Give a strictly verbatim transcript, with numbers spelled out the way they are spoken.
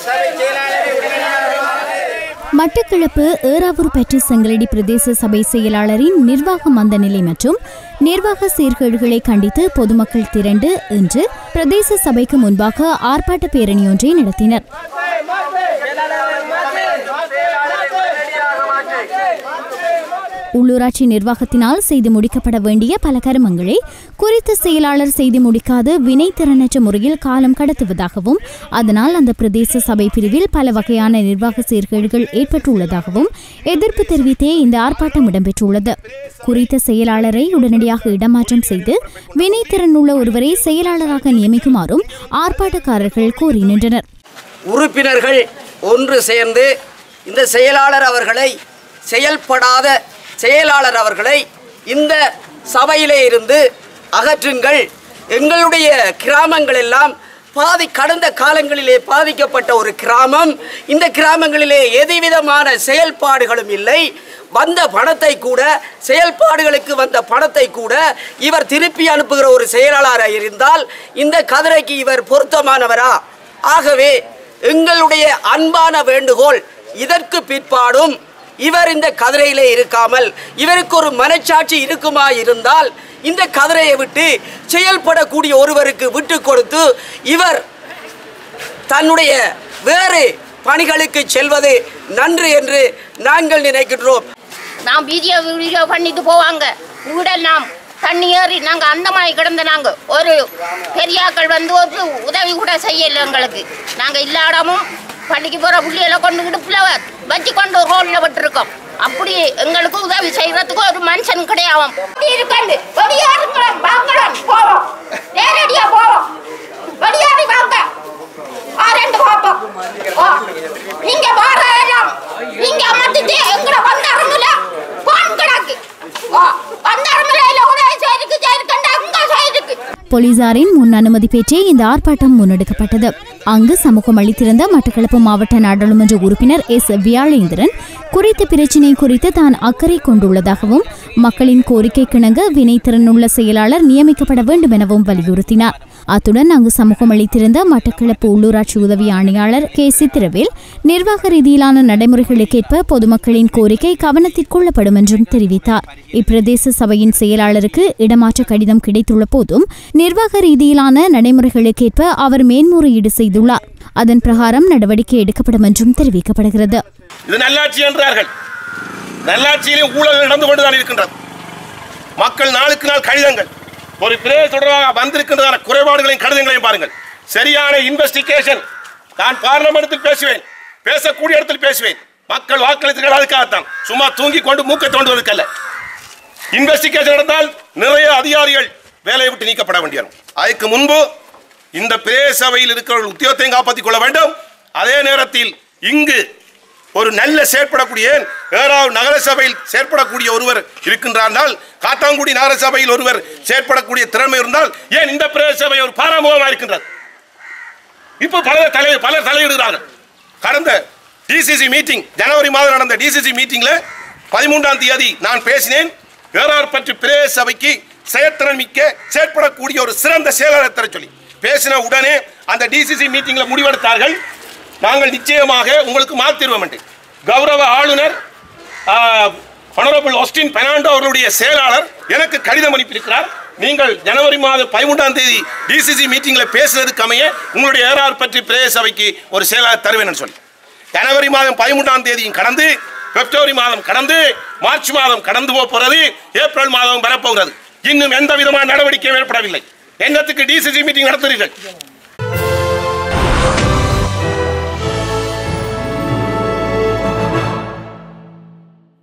மட்டக்களப்பு ஏறாவூர் பெற்ற செங்கலடி பிரதேச சபை செயலாளரின் நிர்வாக மந்த நிலை மற்றும் நிர்வாக சீர்கேடுகளை கண்டித்து பொதுமக்கள் திரண்டு இன்று பிரதேச சபைக்கு முன்பாக ஆர்ப்பாட்ட பேரணியொன்றை நடத்தினர். உள்ளூராட்சி நிர்வாகத்தினால் செய்து முடிக்கப்பட வேண்டிய பல கருமங்களை குறித்த செயலாளர் செய்து முடிக்காது வினைத்திறனற்ற முறையில் காலம் கடத்துவதாகவும் அதனால் அந்த பிரதேச சபை பிரிவில் பல வகையான நிர்வாக சீர்கேடுகள் ஏற்பட்டுள்ளதாகவும் எதிர்ப்பு தெரிவித்தே இந்த ஆர்ப்பாட்டம் இடம்பெற்றுள்ளது. குறித்த செயலாளரை உடனடியாக இடமாற்றம் செய்து வினைத்திறன் உள்ள ஒருவரை செயலாளராக நியமிக்குமாறும் ஆர்ப்பாட்டக்காரர்கள் கோரி நின்றனர். உறுப்பினர்கள் ஒன்று சேர்ந்து இந்த செயலாளர் அவர்களை செயல்படாத செயலாளர் அவர்களை இந்த சபையிலே இருந்து அகற்றுங்கள். எங்களுடைய கிராமங்கள் எல்லாம் பாதி கடந்த காலங்களிலே பாதிக்கப்பட்ட ஒரு கிராமம். இந்த கிராமங்களிலே எதுவிதமான செயல்பாடுகளும் இல்லை. வந்த பணத்தை கூட செயல்பாடுகளுக்கு வந்த பணத்தை கூட இவர் திருப்பி அனுப்புகிற ஒரு செயலாளராக இருந்தால் இந்த கதிரைக்கு இவர் பொருத்தமானவரா? ஆகவே எங்களுடைய அன்பான வேண்டுகோள், இதற்கு பிற்பாடும் இவர் இந்த கதிரையிலே இருக்காமல் இவருக்கு ஒரு மனச்சாட்சி இருக்குமா இருந்தால் இந்த கதிரையை விட்டு செயல்படக்கூடிய ஒருவருக்கு விட்டு கொடுத்து இவர் தன்னுடைய வேறு பணிகளுக்கு செல்வது நன்று என்று நாங்கள் நினைக்கின்றோம். நாம் வீடியோ வீடியோ பண்ணிட்டு போவாங்க. வீடல் நாம் தண்ணி ஏறி நாங்கள் அந்த மாதிரி கிடந்த நாங்கள் ஒரு பெரியாக்கள் வந்து ஒரு உதவி கூட செய்யலை எங்களுக்கு. நாங்கள் இல்லாடமும் பள்ளிக்கு போகிற புள்ளிகளை கொண்டுக்கிட்டு பிள்ளை வச்சு கொண்டு ரோடில் விட்டுருக்கோம். அப்படி எங்களுக்கு உதவி செய்யறதுக்கு ஒரு மனுஷன் கிடையாவும் இருக்காண்டு வெளியாருங்களோம் வாங்கலாம் போவோம், நேரடியாக போவோம், வெளியாடி வாங்க ரெண்டு பார்ப்போம். நீங்க வாரம் நீங்க அமர்ந்துட்டு எங்களை வந்தாருங்கள போன் கிடக்கு வந்தாருங்கள உதவி செய்திருக்கு செய்திருக்கண்டா உங்க செய்திருக்கு. போலீசாரின் முன் அனுமதி பெற்றே இந்த ஆர்ப்பாட்டம் முன்னெடுக்கப்பட்டது. அங்கு சமூகம் அளித்திருந்த மட்டக்களப்பு மாவட்ட நாடாளுமன்ற உறுப்பினர் எஸ் வியாழேந்திரன் குறித்த பிரச்சினை குறித்து தான் அக்கறை கொண்டுள்ளதாகவும் மக்களின் கோரிக்கை கிணங்க வினைத்திறனுள்ள செயலாளர் நியமிக்கப்பட வேண்டும் எனவும் வலியுறுத்தினார். அத்துடன் அங்கு சமூகம் அளித்திருந்த மட்டக்களப்பு உள்ளூராட்சி உதவி ஆணையாளர் கே சித்திரவேல் நிர்வாக ரீதியிலான நடைமுறைகளுக்கேற்ப பொதுமக்களின் கோரிக்கை கவனத்தில் கொள்ளப்படும் என்றும் தெரிவித்தார். இப்பிரதேச சபையின் செயலாளருக்கு இடமாற்ற கடிதம் கிடைத்துள்ள போதும் நிர்வாக ரீதியிலான நடைமுறைகளுக்கேற்ப அவர் மேன்முறையீடு செய்துள்ளார். அதன் பிரகாரம் நடவடிக்கை எடுக்கப்படும் என்றும் தெரிவிக்கப்படுகிறது. இது நல்லாட்சி என்றார்கள். நல்லாட்சியிலே ஊழல் நடந்து கொண்டுதான் இருக்கின்றது. மக்கள் நாளுக்கு நாள் கடிதங்கள் ஒரு பிரதேச தொடர்பாக வந்திருக்கின்றதான குறைபாடுகளையும் கடிதங்களையும் பாருங்கள். சரியான இன்வெஸ்டிகேஷன். நான் பார்லிமென்ட்டில் பேசுவேன், பேசக்கூடிய இடத்தில் பேசுவேன். மக்கள் வாக்களித்தீர்கள் அதுக்காகத்தான், சும்மா தூங்கி கொண்டு மூக்கை தோண்டுவதற்கல்ல. இன்வெஸ்டிகேஷன் நடந்தால் நிறைய அதிகாரிகள் வேலையை விட்டு நீக்கப்பட வேண்டியிருக்கும். அதுக்கு முன்பு இந்த பிரதேச சபையில் இருக்கிறவர்கள் உத்தியோகத்தையும் காப்பாற்றிக் கொள்ள வேண்டும். அதே நேரத்தில் இங்கு ஒரு நல்ல செயற்படக்கூடிய ஏறாவூர் நகர சபையில் செயற்படக்கூடிய ஒருவர் இருக்கின்றால், காத்தாங்குடி நகர சபையில் ஒருவர் செயற்படக்கூடிய திறமை இருந்தால் ஏன் இந்த பிரதேச சபை ஒரு பாராமுகமாக இருக்கின்றது? இப்போ பலர் தலை பலர் தலையிடுகிறார்கள். கடந்த டிசிசி மீட்டிங் ஜனவரி மாதம் நடந்த டிசிசி மீட்டிங்ல பதிமூன்றாம் தேதி நான் பேசினேன். ஏறாவூர் பற்றி பிரதேச சபைக்கு செயற்திறன் மிக்க செயற்படக்கூடிய ஒரு சிறந்த செயலாளர் தர சொல்லி பேசின உடனே அந்த டிசிசி மீட்டிங்ல முடிவெடுத்தார்கள், நாங்கள் நிச்சயமாக உங்களுக்கு மாற்றிடுவோம் என்று. கௌரவ ஆளுநர் ஹானரபிள் ஆஸ்டின் பெர்னாண்டோ அவர்களுடைய செயலாளர் எனக்கு கடிதம் அனுப்பியிருக்கிறார். நீங்கள் ஜனவரி மாதம் பதிமூன்றாம் தேதி டிசிசி மீட்டிங்ல பேசுறதுக்கு அமைய உங்களுடைய ஏறாவூர் பற்றி பிரதேச சபைக்கு ஒரு செயலாளர் தருவேன் சொல்லி ஜனவரி மாதம் பதிமூன்றாம் தேதியும் கடந்து பிப்ரவரி மாதம் கடந்து மார்ச் மாதம் கடந்து போகிறது, ஏப்ரல் மாதம் வரப்போகிறது. இன்னும் எந்த விதமான நடவடிக்கையும் ஏற்படவில்லை. என்னத்துக்கு டிசிசி மீட்டிங் நடத்துகிறீர்கள்?